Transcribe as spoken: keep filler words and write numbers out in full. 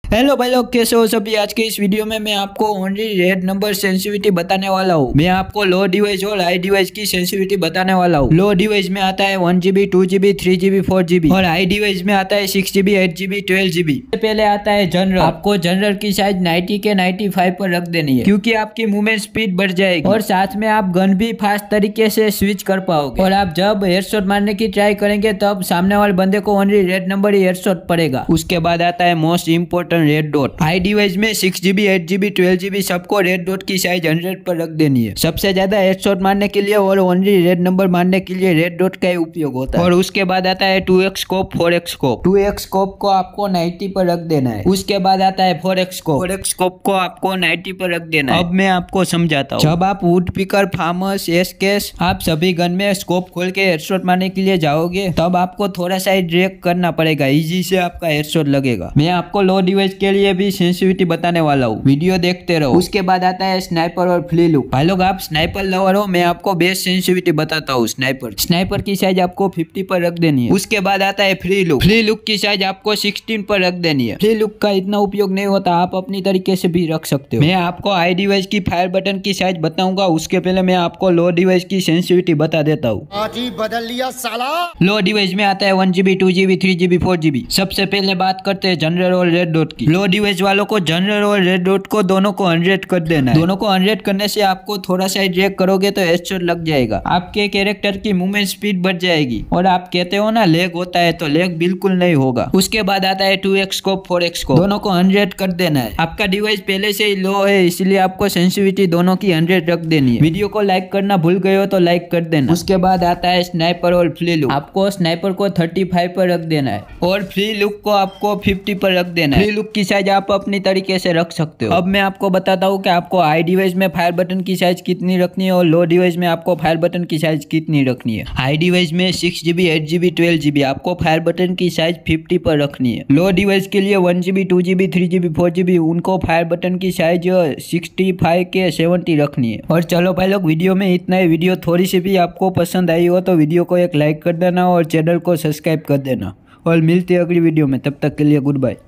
Hello भाई लोग, कैसे हो सभी। आज के इस वीडियो में मैं आपको ओनली रेड नंबर सेंसिटिविटी बताने वाला हूँ। मैं आपको लो डिवाइस और हाई डिवाइस की सेंसिटिविटी बताने वाला हूँ। लो डिवाइस में आता है one GB two GB three GB four GB और हाई डिवाइस में आता है six GB eight GB twelve GB. पहले आता है जनरल। आपको जनरल की साइज नाइन्टी के नाइन्टी फाइव पर रख देनी है, क्योंकि आपकी मूवमेंट स्पीड बढ़ जाएगी और साथ में आप गन भी फास्ट तरीके से स्विच कर पाओगे। और आप जब हेडशॉट मारने की ट्राई करेंगे तब सामने वाले बंदे को ओनली रेड नंबर ही हेडशॉट पड़ेगा। उसके बाद आता है most important red dot. High device में six GB eight GB twelve GB सबको रेड डॉट की साइज हंड्रेड पर रख देनी है। सबसे ज्यादा हेडशॉट मारने के लिए और ओनली रेड नंबर मारने के लिए रेड डॉट का ही उपयोग होता है। और उसके बाद आता है two X scope four X scope. Two X scope को आपको नाइन्टी पर रख देना है। उसके बाद आता है four X scope. Four X scope को आपको नाइन्टी पर रख देना है। अब मैं आपको समझाता हूँ। जब आप वुड पिकर, फार्मर्स, एसकेस, आप सभी गन में स्कोप खोल के हेडशॉट मारने के लिए जाओगे तब आपको थोड़ा सा ड्रैग करना पड़ेगा, इजी से आपका हेडशॉट लगेगा। मैं आपको लो डिवाइस के लिए भी सेंसिटिविटी बताने वाला हूँ, वीडियो देखते रहो। उसके बाद आता है स्नाइपर और फ्ली लुक। भाई लोग, आप स्नाइपर लवर हो, मैं आपको बेस्ट सेंसिटिविटी बताता हूँ। स्नाइपर स्नाइपर की साइज आपको फिफ्टी पर रख देनी है। उसके बाद आता है फ्री लुक। फ्री लुक की साइज आपको सिक्सटीन पर रख देनी है। फ्री लुक का इतना उपयोग नहीं होता, आप अपनी तरीके से भी रख सकते हो। मैं आपको हाई डिवाइस की फायर बटन की साइज बताऊंगा, उसके पहले मैं आपको लो डिवाइस की सेंसिटिविटी बता देता हूँ। बदल लिया साला। लो डिवाइस में आता है one GB two GB three GB four GB. सबसे पहले बात करते हैं जनरल और रेड डॉट की। लो डिवाइस वालों को जनरल और रेड डॉट को दोनों को हंड्रेड कर देना है। दोनों को हंड्रेड करने से आपको थोड़ा सा ड्रैग करोगे तो हेडशॉट लग जाएगा। आपके कैरेक्टर की मूवमेंट स्पीड बढ़ जाएगी। और आप कहते हो ना लेग होता है, तो लेग बिल्कुल नहीं होगा। उसके बाद आता है two X scope four X scope. दोनों को हंड्रेड कर देना है। आपका डिवाइस पहले से ही लो है, इसलिए आपको सेंसिटिविटी दोनों की हंड्रेड रख देनी है। वीडियो को लाइक करना भूल गए हो तो लाइक कर देना। उसके बाद आता है स्नाइपर और फ्ली लुक। आपको स्नाइपर को थर्टी फाइव पर रख देना है और फ्ली लुक को आपको फिफ्टी पर रख देना है। फ्ली लुक की साइज आप अपनी तरीके से रख सकते हो। अब मैं आपको बताता हूँ कि आपको हाई डिवाइस में फायर बटन की साइज कितनी रखनी है और लो डिवाइस में आपको फायर बटन की साइज कितनी रखनी है। हाई डिवाइस में six GB eight GB twelve GB आपको फायर बटन की साइज फिफ्टी पर रखनी है। लो डिवाइस के लिए one GB two GB three GB four GB उनको फायर बटन की साइज सिक्सटी फाइव के सेवेंटी रखनी है। और चलो भाई लोग, वीडियो में इतना ही। वीडियो थोड़ी सी भी आपको पसंद आई हो तो वीडियो को एक लाइक कर देना और चैनल को सब्सक्राइब कर देना। और मिलते हैं अगली वीडियो में, तब तक के लिए गुड बाय।